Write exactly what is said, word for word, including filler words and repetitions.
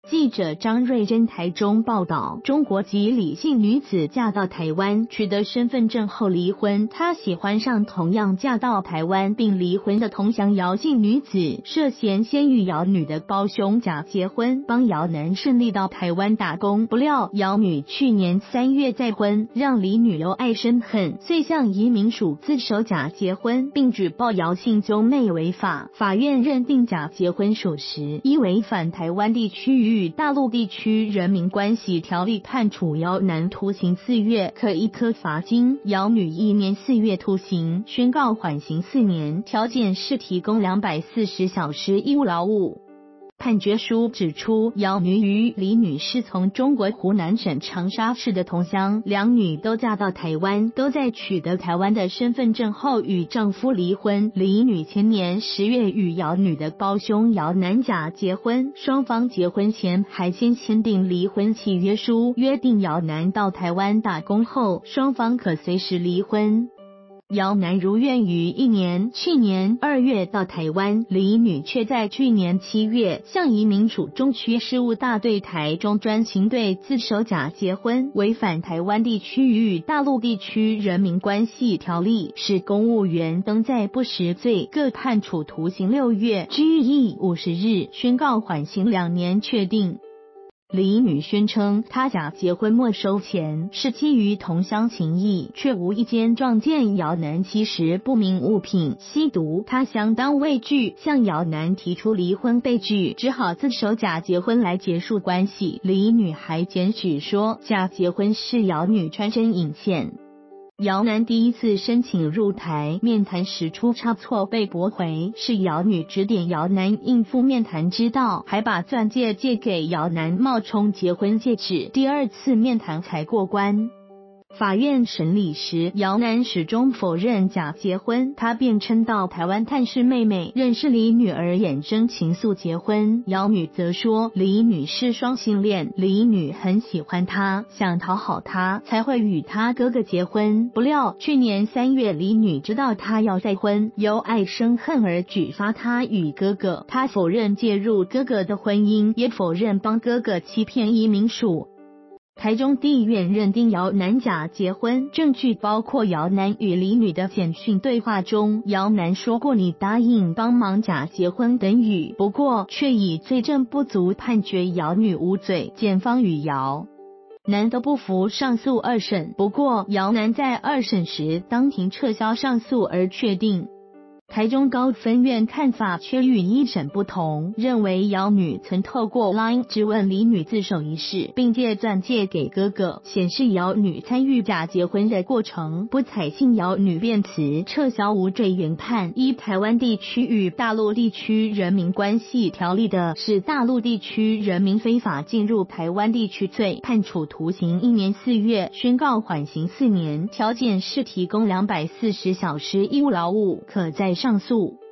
记者张瑞珍台中报道，中国籍李姓女子嫁到台湾，取得身份证后离婚。她喜欢上同样嫁到台湾并离婚的同乡姚姓女子，涉嫌先与姚女的胞兄假结婚，帮姚男顺利到台湾打工。不料姚女去年三月再婚，让李女由爱生恨，遂向移民署自首假结婚，并举报姚姓兄妹违法。法院认定假结婚属实，依违反台湾地区与大陆地区人民关系条例，判处姚男徒刑四月，可一科罚金；姚女一年四月徒刑，宣告缓刑四年，条件是提供两百四十小时义务劳务。判决书指出，姚女与李女是从中国湖南省长沙市的同乡，两女都嫁到台湾，都在取得台湾的身份证后与丈夫离婚。李女前年十月与姚女的胞兄姚男假结婚，双方结婚前还先签订离婚契约书，约定姚男到台湾打工后，双方可随时离婚。姚男如愿于一年去年二月到台湾，李女却在去年七月向移民署中区事务大队台中专勤队自首假结婚，违反台湾地区与大陆地区人民关系条例，是公务员登载不实罪，各判处徒刑六月，拘役五十日，宣告缓刑两年确定。李女宣称，她假结婚没收钱是基于同乡情谊，却无意间撞见姚男吸食不明物品、吸毒，她相当畏惧，向姚男提出离婚被拒，只好自首假结婚来结束关系。李女还检举说，假结婚是姚女穿针引线。姚男第一次申请入台面谈时出差错被驳回，是姚女指点姚男应付面谈之道，还把钻戒借给姚男冒充结婚戒指，第二次面谈才过关。法院审理时，姚男始终否认假结婚，他辩称到台湾探视妹妹，认识李女儿眼睁情愫结婚。姚女则说，李女是双性恋，李女很喜欢他，想讨好他，才会与他哥哥结婚。不料去年三月，李女知道他要再婚，由爱生恨而举发他与哥哥，他否认介入哥哥的婚姻，也否认帮哥哥欺骗移民署。台中地院认定姚男假结婚，证据包括姚男与李女的简讯对话中，姚男说过你答应帮忙假结婚等语，不过却以罪证不足判决姚女无罪。检方与姚男都不服上诉二审，不过姚男在二审时当庭撤销上诉而确定。台中高分院看法却与一审不同，认为姚女曾透过 LINE 质问李女自首一事，并借钻戒给哥哥，显示姚女参与假结婚的过程，不采信姚女辩词，撤销无罪原判。依台湾地区与大陆地区人民关系条例的是大陆地区人民非法进入台湾地区罪，判处徒刑一年四月，宣告缓刑四年，条件是提供两百四十小时义务劳务，可再上诉。